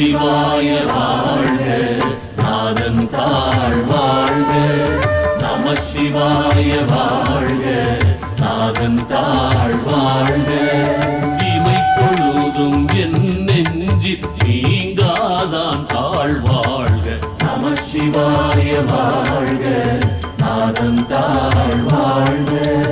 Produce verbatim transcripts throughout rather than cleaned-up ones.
சிவாய வாழ்க, நாதன் தாழ் வாழ்க. நம சிவாய வாழ்க, நாதன் தாழ் வாழ்க. இமை பொழுதும் என் நெஞ்சில் நீங்காதான் தாழ் வாழ்க. நம சிவாய வாழ்க, நாதன் தாழ் வாழ்க.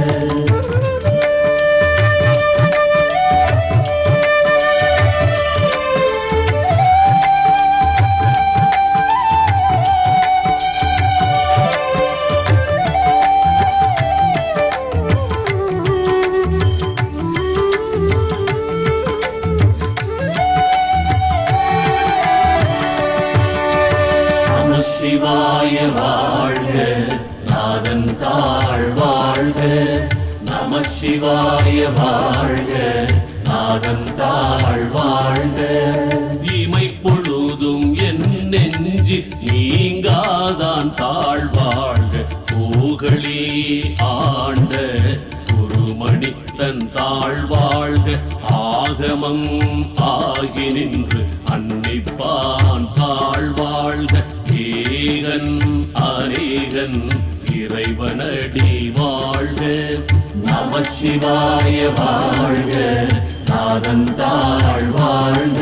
சிவாய வாழ்க, நாதன் தாழ் வாழ்க. நம சிவாய வாழ்க, நாதன் தாழ் வாழ்க. இமை பொழுதும் என் நெஞ்சில் நீங்காதான் தாழ் வாழ்க. பூகளே ஆண்ட குருமணி தன் தாழ் வாழ்க. ஆகமம் ஆகி நின்று அன்னிப்பான் தாழ் வாழ்க. ஏகன் அநேகன் இறைவனடி வாழ்க. நம சிவாய வாழ்க, நாதன் தாழ் வாழ்க.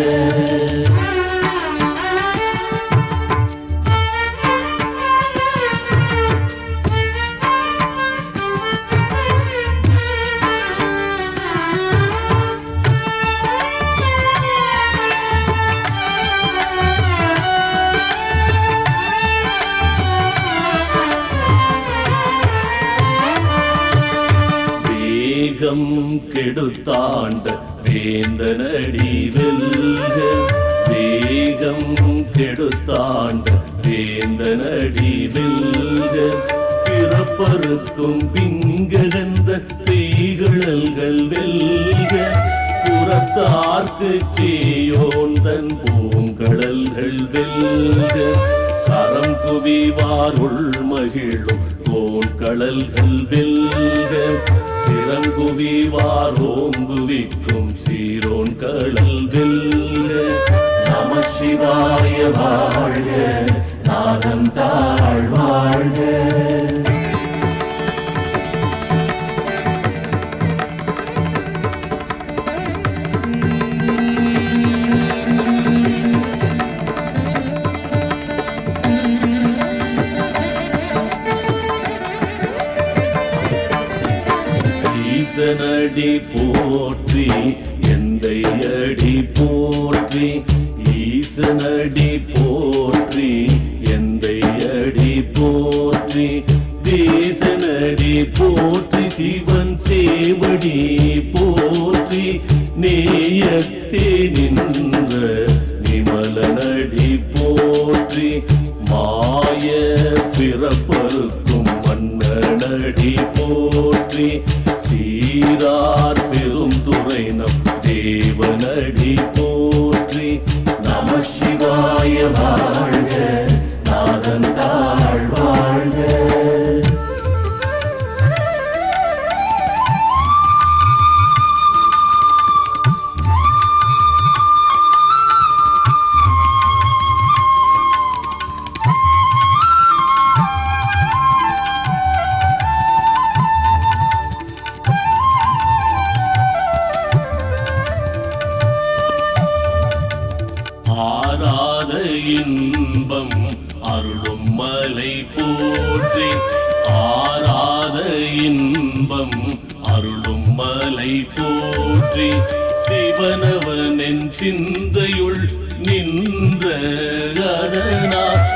வேகம் கெடுத்தாண்ட வேந்தனடி வெல்க. வேகம் கெடுத்தாண்ட வேந்தனடி வெல்க. பிறப்பருக்கும் பிங்ககந்த பெய்கழல்கள் வெல்க. புறத்தார்க்கு சேயோந்தன் பூங்கடல்கள் வெல்க. கரம் குவிவார் உள் மகிழும் போன்கடல்கள் வெல்க. சிறங்குவிவார் ஓங்குவிக்கும் சீரோன் கடல் வெல்க. நம சிவாய வாழ்க, நாதன் தாழ் வாழ்க. ஈசனடி போற்றி, எந்தை அடி போற்றி. ஈசனடி போற்றி, எந்தை அடி போற்றி. தேசனடி போற்றி, சிவன் சேவடி போற்றி. நேயத்தே நின்ற நிமலனடி போற்றி. மாய பிறப்பருக்கும் மன்னனடி போற்றி. சீரார் பெரும் துறை நம் தேவனடி போற்றி. நம சிவாய வாழ்க, நாதன் தாழ் வாழ்க. ஆராத இன்பம் அருளும் மலை போற்றி. ஆராத இன்பம் அருளும் மலை போற்றி. சிவனவனின் சிந்தையுள் நின்ற அதனால்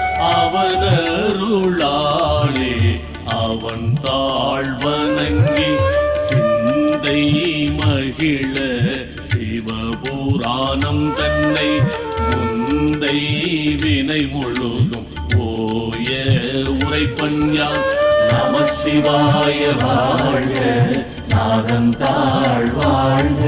அவனருளாளே அவன் தாழ்வணங்கி சிந்தை மகிழ சிவபுராணம் தன்னை முந்தை வினை முழுதும் ஓய உரைப்பஞ்சான். நம சிவாய வாழ்க, நாதன் தாழ் வாழ்க.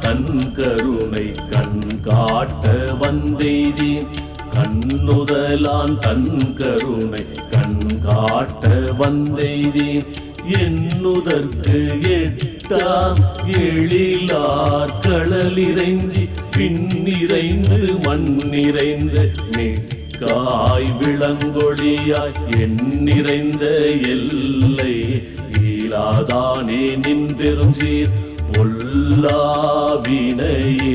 தன் கருணை கண் காட்ட வந்தெய்தி கண்ணுதலான் தன் கருணை கண் காட்ட வந்தெய்தி எண்ணுதற்கு எட்டாம் எழிலார் கடலிறைஞ்சி பின்னிறைந்து மண்ணிறைந்து மிக்காய் விளங்கொழியாய் எண்ணிறைந்த எல்லை ஈலாதானே நின்பெரும் சீர் பொல்லாவினையே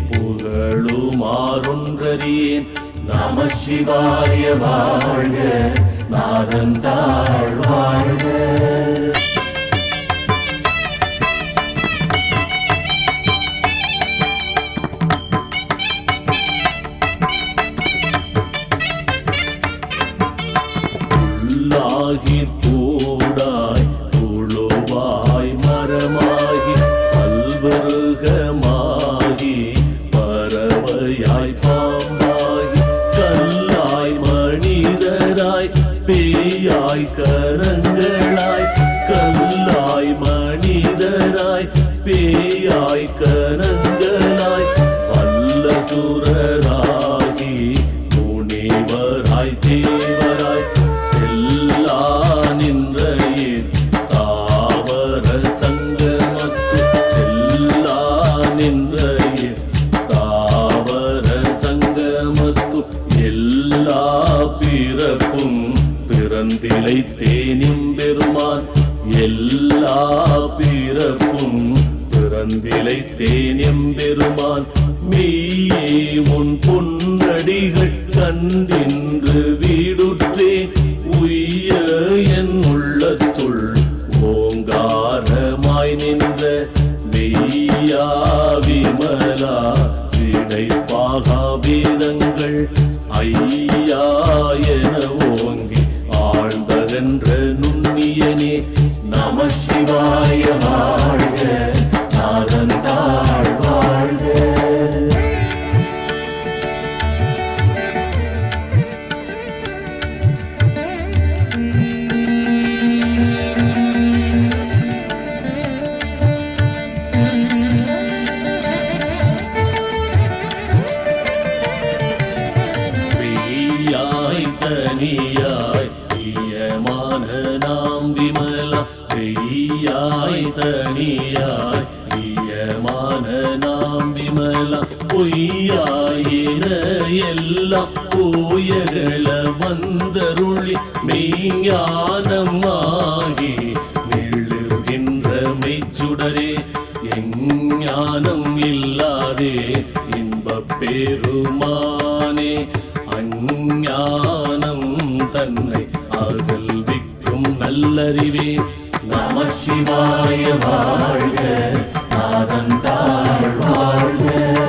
புகழுமாறொன்றறியேன் நம சிவாய வாழ்க நாதன் தாழ் வாழ்க உள்ளாகி பூடாய் புழுவாய் மரமாகி பல்வருகமாகி பறவையாய் பாம்பாகி கல்லாய் மனிதராய் பேயாய் கரங்களாய் கல்லாய் மனிதராய் பேயாய் கரங்களாய் பல்ல சுரராகி முனிவராய் தேவராய் செல்லா நின்ற தாவர சங்கமத்து செல்லா நின்ற தாவர சங்கமத்து எல்லா பிறப்பும் பிறந்திலைத்தேனிம் பெருமான் எல்லா பிறப்பும் பிறந்திலைத்தேனிம் பெருமான் மெய்யே உன் பொன்னடிகள் கண்டின்று வீடுற்றேன் உய்ய என் உள்ளத்துள் ஓங்காரமாய் நின்ற மெய்யா விமலா விடைப்பாகா வேதங்கள் ஐயா என ஓங்கி ஆழ்ந்ததென்ற நுண்ணியனே நம சிவாய வாழ்க நாதன் தாழ் வாழ்க தனியாய் ஈயமான நாம் விமலா பெய்யாய் தனியாய் ஈயமான நாம் விமலா பொய்யாயின எல்லாம் போயகள வந்தருளி மெய்ஞானமாகி நெழுகின்ற மெய்ச்சுடரே எஞ்ஞானம் இல்லாதே இன்பப் பெருமானே அஞ்ஞானம் தன்னை அகல்விக்கும் நல்லறிவே நம சிவாய வாழ்க நாதன் தாழ் வாழ்க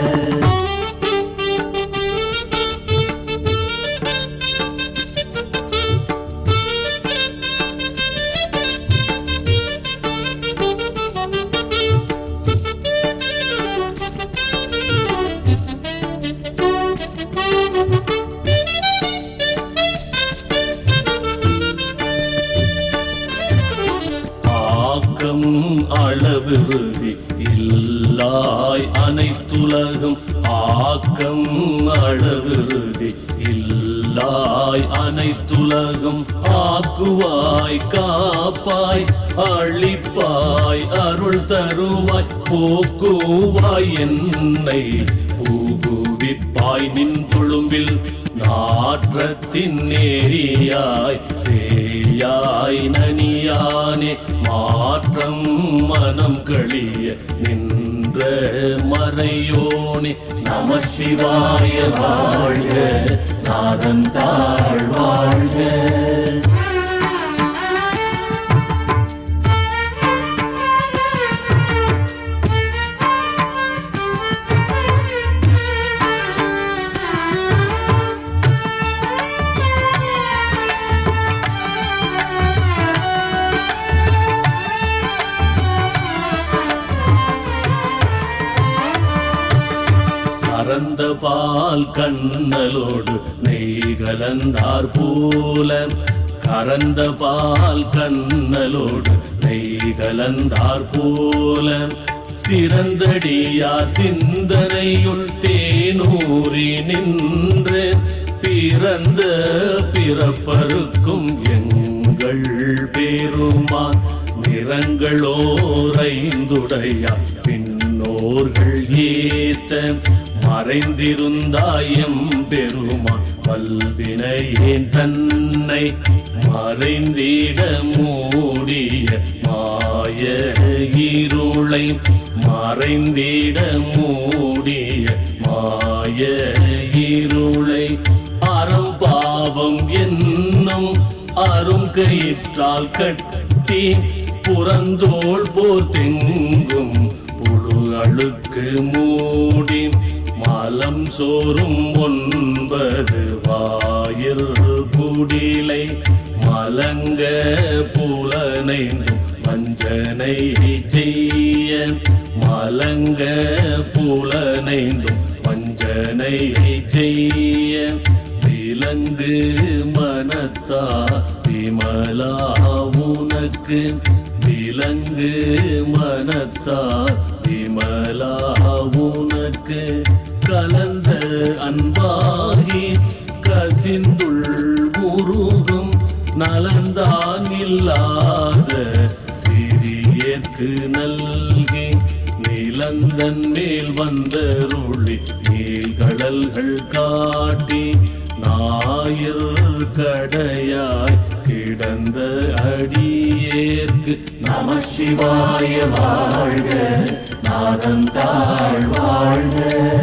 அளவிருதி இல்லாய் அனைத்துலகும் ஆக்கம் அளவிருதி இல்லாய் அனைத்துலகும் ஆக்குவாய் காப்பாய் அழிப்பாய் அருள் தருவாய் போக்குவாய் என்னை பூகுவிப்பாய் நின் கொழும்பில் நாற்றத்தின் நேரியாய் சேயாய் நனியானே மாற்றம் மனம் களிய நின்ற மறையோனே நம சிவாய வாழ்க நாதன் தாழ் வாழ்க கறந்த பால் கண்ணலோடு நெய் கலந்தார் போல கறந்த பால் கண்ணலோடு நெய் கலந்தார் போல சிறந்தடியார் சிந்தனையுள் தேனூறி நின்று பிறந்த பிறப்பருக்கும் எங்கள் பெருமான் நிறங்களோரைந்துடையார் பின்னோர்கள் ஏத்த மறைந்திருந்தாயம் பெருமான் வல்வினையேன் தன்னை மறைந்திட மூடிய மாய இருளை மறைந்திட மூடிய மாய இருளை அறம்பாவம் என்னும் அரும் கயிற்றால் கட்டி புறந்தோள் போர் தெங்கும் புழு அழுக்கு மூடி மலம் சோறும் ஒன்பது வாயில் குடிலை மலங்க புலனைந்தும் வஞ்சனை செய்ய மலங்க புலனைந்தும் வஞ்சனை செய்ய விலங்கு மனத்தா விமலா உனக்கு விலங்கு மனத்தா விமலா உனக்கு கலந்த அன்பாகி கசிந்துள் உருகும் நலந்தான் இல்லாத சிறியற்கு நல்கி நிலந்தன் மேல் வந்தருளி நீள்கடல்கள் காட்டி ஞாயிறு கடையாய் கிடந்த அடியேற்கு நம சிவாய வாழ்க நாதன் தாழ் வாழ்க.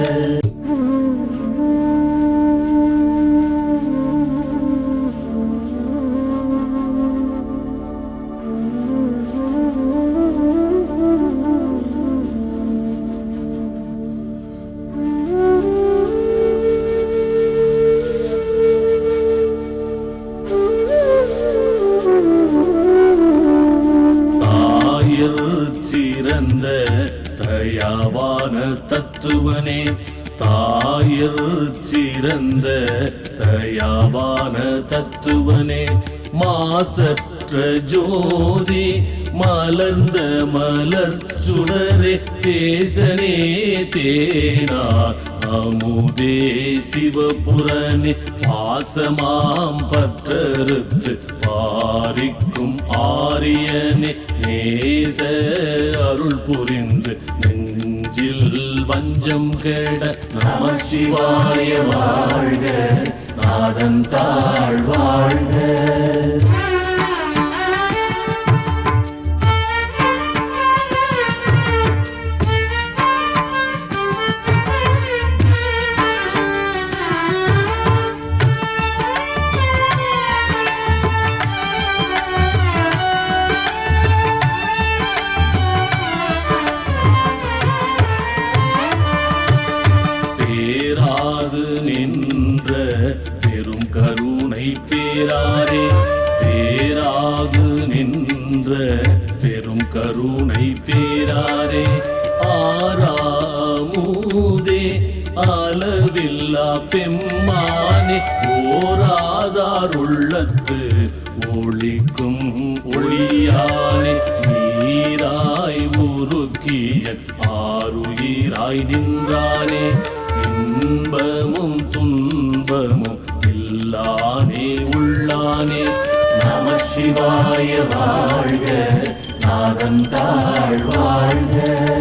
சிறந்த தயாவான தத்துவனே தாயிற் சிறந்த தயாவான தத்துவனே மாசற்ற ஜோதி மலர்ந்த மலர் சுடரே தேசனே தேனார் அமுதே சிவபுரனே பாசமாம் பற்றறுத்து பாரிக்கும் ஆரியனே நேச அருள் புரிந்து நெஞ்சில் வஞ்சம் கெட நம சிவாய வாழ்க நாதன் தாழ் வாழ்க. தேராது நின்ற பெரும் கருணை பேராரே தேராது நின்ற பெரும் கருணை பேராரே ஆறாமுதே அளவில்லா பெம்மானே ஓராதார் உள்ளத்து ஒளிக்கும் ஒளியானே நீராய் உருக்கிய ஆருயிராய் நின்றானே இன்பமும் துன்பமும் இல்லானே உள்ளானே நம சிவாய வாழ்க நாதன் தாழ் வாழ்க.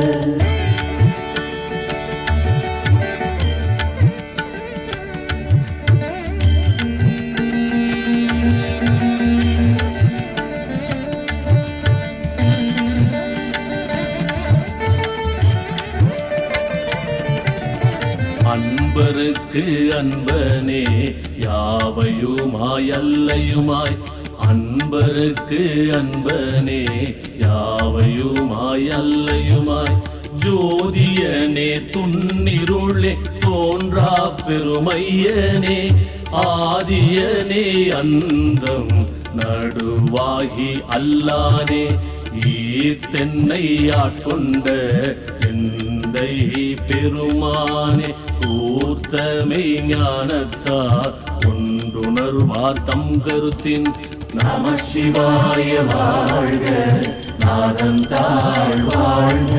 அன்பருக்கு அன்பனே யாவையுமாய் அல்லையுமாய் அன்பருக்கு அன்பனே யாவையுமாய் அல்லையுமாய் ஜோதியனே துன்னிருளே தோன்றா பெருமையனே ஆதியனே அந்தம் நடுவாகி அல்லானே ஈர்த்தென்னை ஆட்கொண்ட எந்தை பெருமானே கூர்த்தமை ஞானத்தார் ஒன்றுணர்வார் தம் கருத்தின் நம சிவாய வாழ்க, நாதன் தாழ் வாழ்க.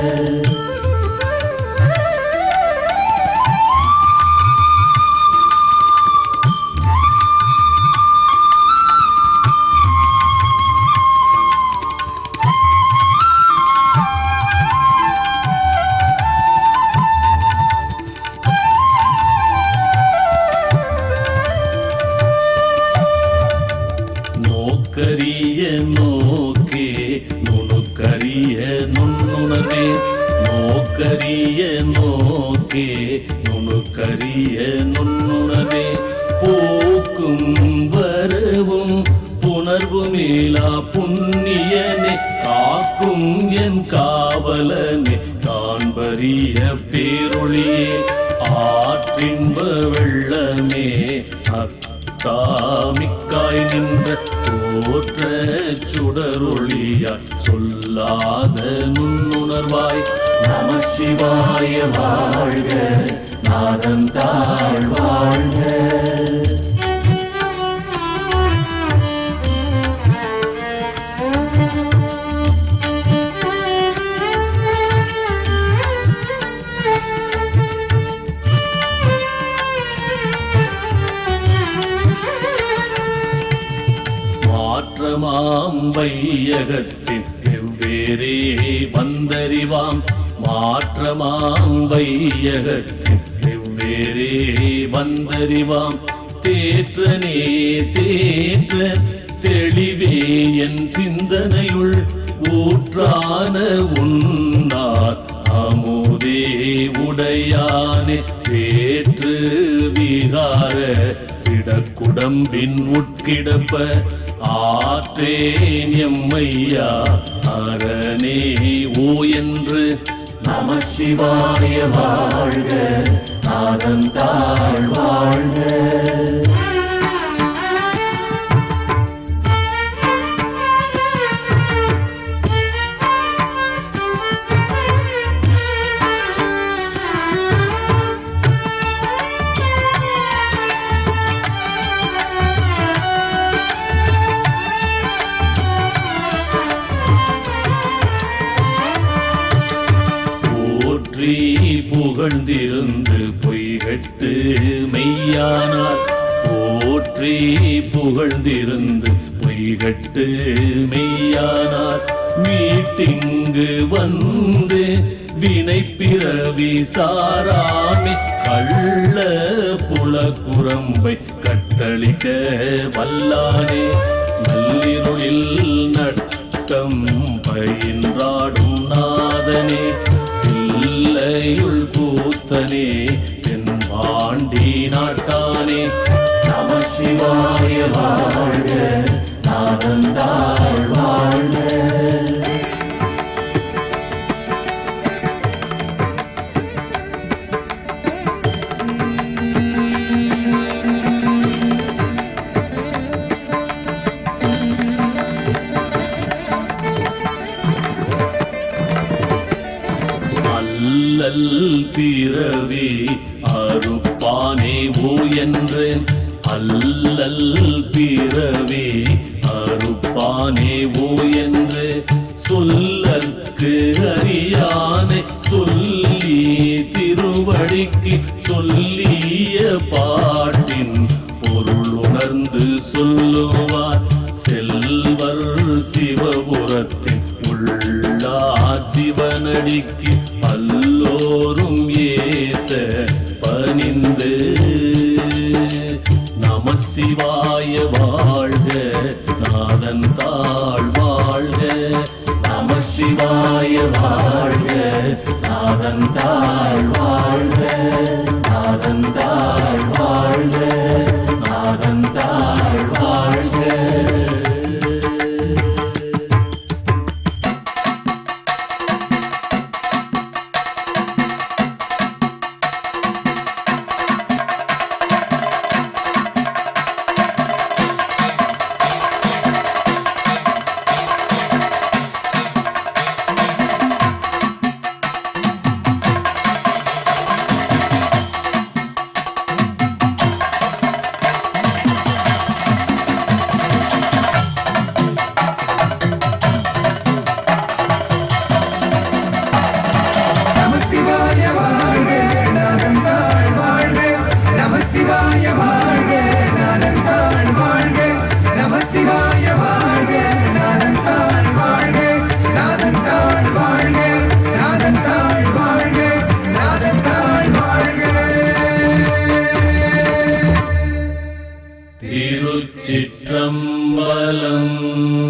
நோக்கரிய நோக்கே நுணுக்கரிய நுண்ணுணர்வே, நோக்கரிய நோக்கே நுணுக்கரிய நுண்ணுணர்வே, போக்கும் வரவும் புணர்வுமேலா புண்ணியனே, காக்கும் என் காவலனே, காண்பரிய பேரொளியே, ஆற்றின்ப வெள்ளமே, தாமிக்காய் நின்ற தோற்ற சுடரொளியாய் சொல்லாத நுண்ணுணர்வாய். நம சிவாய வாழ்க, நாதன் தாழ் வாழ்க. மாற்றமாம் வையகத்தின் வெவ்வேறே வந்தறிவாம், மாற்றமாம் வையகத்தின் வெவ்வேறே வந்தறிவாம், தேற்றனே தேற்ற தெளிவே என் சிந்தனையுள், ஊற்றான உன்னார் அமுதே உடையானே, வேற்று விகார விடக்குடம்பின் உட்கிடப்ப, ஆற்றேன் எம்மையா அரணே ஓ என்று. நம சிவாய வாழ்க, நாதன் தாழ் வாழ்க. புகழ்ந்திருந்து பொய்கட்டு மெய்யானார், போற்றி புகழ்ந்திருந்து பொய்கட்டு மெய்யானார், மீட்டிங்கு வந்து வினை பிறவி சாராமி, கள்ள புலக்குரம்பை கட்டளிக்க வல்லானே, நள்ளிருளில் நட்டம் பயின்றாடும் நாதனே, இல்லையுள் கூத்தனே என் பாண்டி நாட்டானே. நம சிவாய வாழ்க, நாதன் தாழ் வாழ்க. அல்லல் பிறவி அறுப்பானே ஓ என்று, அல்லல் பிறவி அறுப்பானே ஓ என்று, சொல்லற்கு அறியானை சொல்லி திருவடிக்கு சொல்லிய பாட்டின் பொருள் உணர்ந்து சொல்லுவார், செல்வர் சிவபுரத்தின் உள்ளார் சிவனடிக்கு பல்லோரும் ஏத்த பணிந்து. நம சிவாய வாழ்க, நாதன் தாழ் வாழ்க. நம சிவாய வாழ்க, நாதன் தாழ் வாழ்க. நாதன் தாழ் வாழ்க, நாதன் தாழ் வாழ்க. திருச்சிற்றம்பலம்.